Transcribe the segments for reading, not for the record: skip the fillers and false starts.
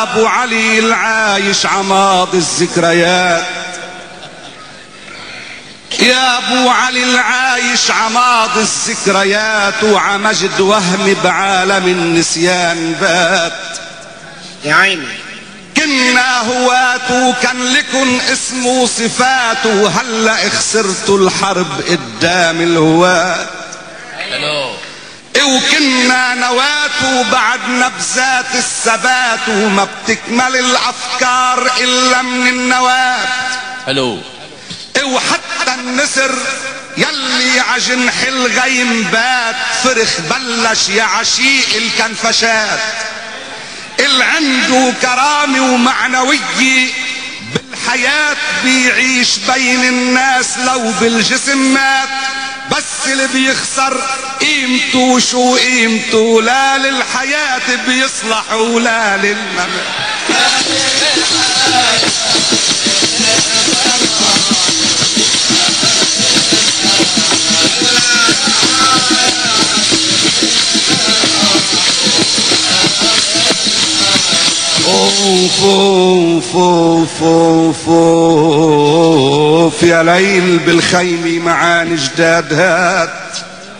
ابو علي العايش عماض الذكريات، يا ابو علي العايش عماض الذكريات، وعمجد وهم بعالم النسيان بات. يا عيني كنا هوات وكان لكن اسمه صفات، وهلا خسرتوا الحرب قدام الهوات. وكنا نوات وبعد نبذات الثبات، وما بتكمل الافكار الا من النوات. وحتى النسر يلي عجنح الغيم بات، فرخ بلش يا عشيق الكنفشات. اللي عنده كرامة ومعنوية بالحياة بيعيش بين الناس لو بالجسم مات، بس اللي بيخسر قيمته شو قيمته، لا للحياة بيصلح ولا للممات. اوف اوف اوف اوف اوف يا ليل بالخيمة معان جداد هات،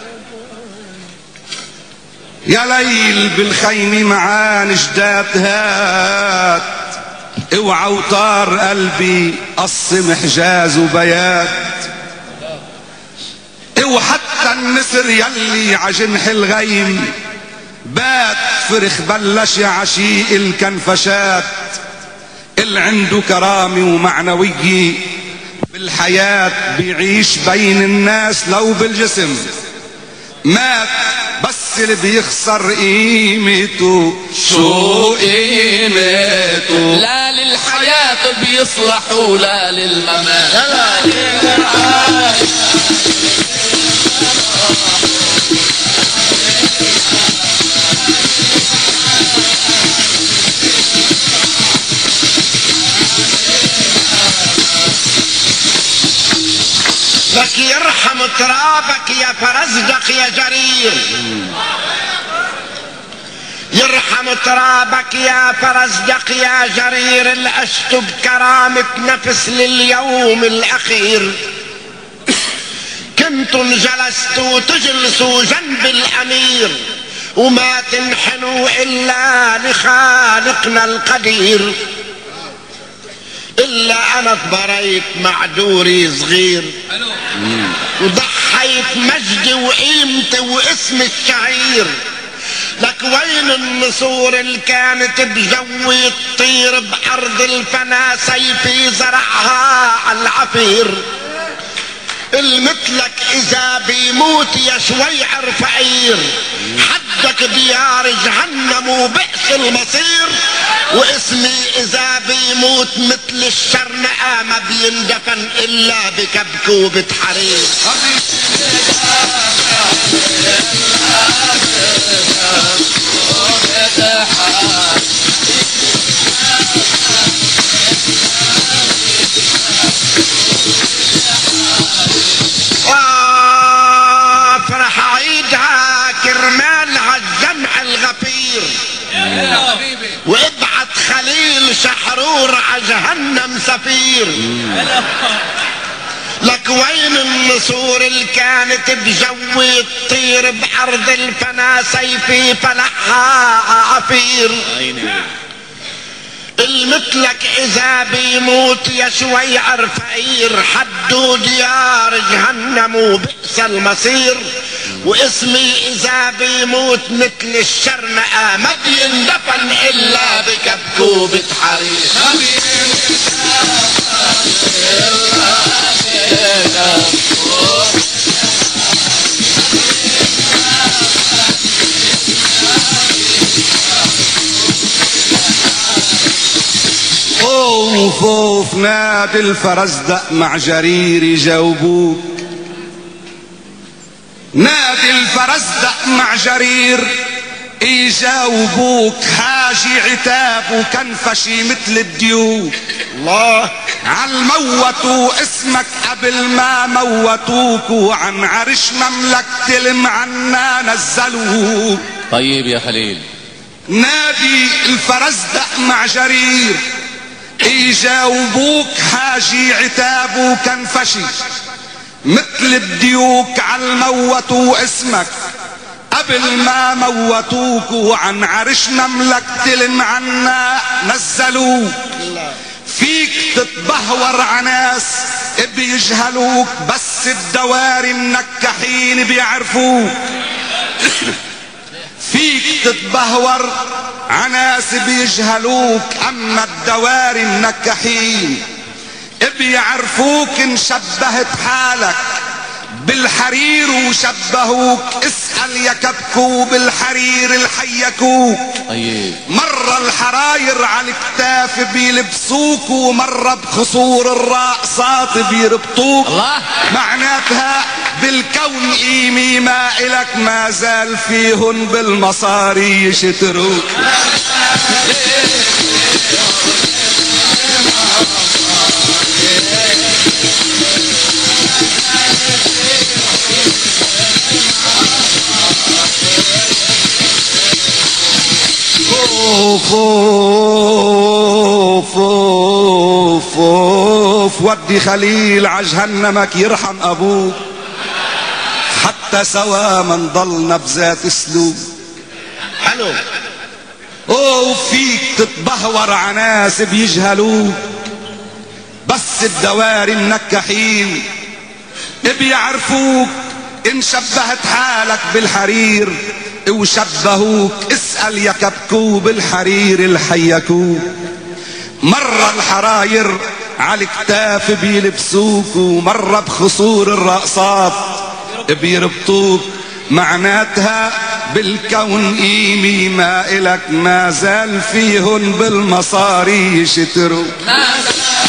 يا ليل بالخيمة معان جداد هات. اوعى وطار قلبي قصم حجاز وبيات، وحتى النسر يلي عجنح الغيم بات، فرخ بلش يا عشيق الكنفشات. اللي عنده كرامة ومعنوية بالحياة بيعيش بين الناس لو بالجسم مات، بس اللي بيخسر قيمته شو قيمته، لا للحياة بيصلح ولا للممات. لك يرحم ترابك يا فرزدق يا جرير، يرحم ترابك يا فرزدق يا جرير، اللي عشت بكرامة نفس لليوم الأخير. كنتم جلستوا تجلسوا جنب الأمير، وما تنحنوا إلا لخالقنا القدير. إلا أنا اتبريت مع دوري صغير، وضحيت مجدي وقيمتي واسمي الشعير. لك وين النسور اللي كانت بجوي تطير بأرض الفنا، سيفي زرعها على العفير. المثلك إذا بيموت يا شويعر فقير، حدك ديار جهنم وبئس المصير. واسمي إذا بيموت مثل الشرنقة، ما بيندفن إلا بكبكوبة حرير. فرح عيدها كرمال هالجمع الغفير، وابعت خليل شحرور عجهنم سفير. لك وين النسور اللي كانت بجوي تطير بأرض الفنا، سيفي فلحها عفير. المثلك إذا بيموت يا شويعر فقير، حدوا ديار جهنم وبئس المصير. واسمي إذا بيموت مثل الشرنقة، ما بيندفن إلا بكبكوبة حرير. اوف اوف نادي الفرزدق مع جرير يجاوبوك، نادي الفرزدق مع جرير يجاوبوك. حاجي عتاب وكنفشي مثل الديوك، الله عالموتوا اسمك قبل ما موتوك، وعن عرش مملكة المعنى نزلوك. طيب يا خليل، نادي الفرزدق مع جرير يجاوبوك حاجي عتاب وكنفشي مثل الديوك عالموتوا اسمك قبل ما موتوك وعن عرش مملكة المعنى نزلوك. فيك تتبهور عناس بيجهلوك بس الدواري النكحين بيعرفوك. فيك تتبهور عناس بيجهلوك اما الدواري النكحين بيعرفوك. ان شبهت حالك بالحرير وشبهوك اسأل يا كبكو بالحرير الحيكوك. مرة الحراير على الكتاف بيلبسوك ومرة بخصور الراقصات بيربطوك. معناتها بالكون قيمي ما إلك ما زال فيهن بالمصاري يشتروك. اوف اوف اوف اوف ودي خليل عجهنمك يرحم ابوك حتى سوا ما نضلنا بذات اسلوب. حلو. فيك تتبهور عناس بيجهلوك بس الدواري النكحين بيعرفوك. ان شبهت حالك بالحرير وشبهوك اسأل يا كبكو بالحرير الحيكوك. مرة الحراير على الكتاف بيلبسوك ومرة بخصور الرقصات بيربطوك. معناتها بالكون قيمي ما إلك ما زال فيهن بالمصاري يشتروك.